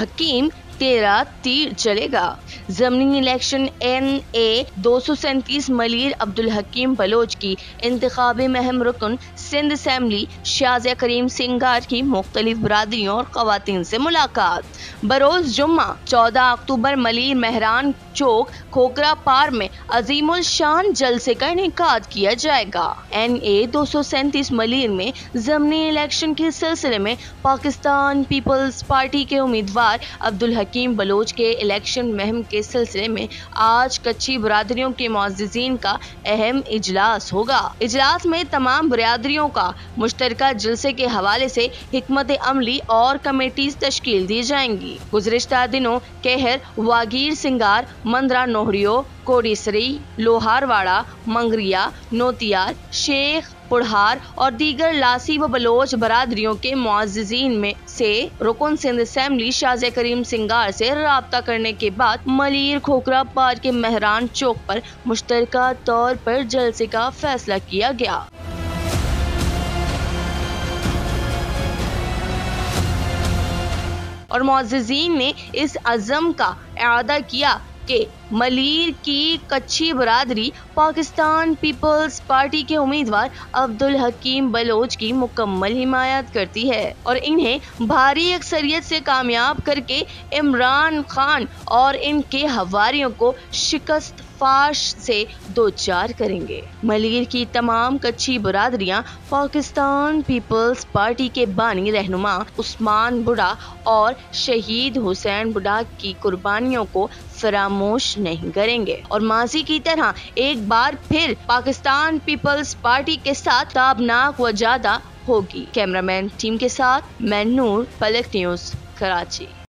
हकीम तेरा तीर चलेगा। ज़मीनी इलेक्शन NA 237 मलिर अब्दुल हकीम बलोच की इंतखाबी महम रुकन सिंध असम्बली शाज़िया करीम सिंगार की मुख्तलिफ बरादरियों और ख़वातीन से मुलाकात। बरोज़ जुम्मा 14 अक्टूबर मलिर मेहरान चौक खोखरा पार में अजीमुल शान जलसे का इनेकाद किया जाएगा। NA 237 मलिर में ज़मीनी इलेक्शन के सिलसिले में पाकिस्तान पीपल्स पार्टी के उम्मीदवार अब्दुल हकीम बलोच के इलेक्शन महम के सिलसिले में आज कच्ची बरादरियों के मुअज़्ज़िज़ीन का अहम इजलास होगा। इजलास में तमाम बरादरियों का मुश्तरका जलसे के हवाले से हिकमत अमली और कमेटीज तश्कील दी जाएंगी। गुज़िश्ता दिनों कहर, वागीर सिंगार, मंदरा नोहरियो, कोडीसरी, लोहारवाड़ा, मंगरिया, नोतियार, शेख पुढ़ार और दीगर लासी व बलोच बरादरियों के मुअज़्ज़िज़ीन में से रुकन सिंध असम्बली शाज़िया करीम सिंगार से राब्ता करने के बाद मलिर खोखरा पार के मेहरान चौक पर मुश्तरका तौर पर जलसे का फैसला किया गया। और मुअज़्ज़िज़ीन ने इस अज़म का इआदा किया कि मलिर की कच्ची बरादरी पाकिस्तान पीपल्स पार्टी के उम्मीदवार अब्दुल हकीम बलोच की मुकम्मल हिमायत करती है और इन्हें भारी अक्सरियत से कामयाब करके इमरान खान और इनके हवारियों को शिकस्त फाश से दो चार करेंगे। मलिर की तमाम कच्ची बरादरियां पाकिस्तान पीपल्स पार्टी के बानी रहनुमा उस्मान बुढ़ा और शहीद हुसैन बुढ़ा की कुर्बानियों को फरामोश नहीं करेंगे और माजी की तरह एक बार फिर पाकिस्तान पीपल्स पार्टी के साथ ताबनाक व ज्यादा होगी। कैमरामैन टीम के साथ मैं नूर, पलक न्यूज़, कराची।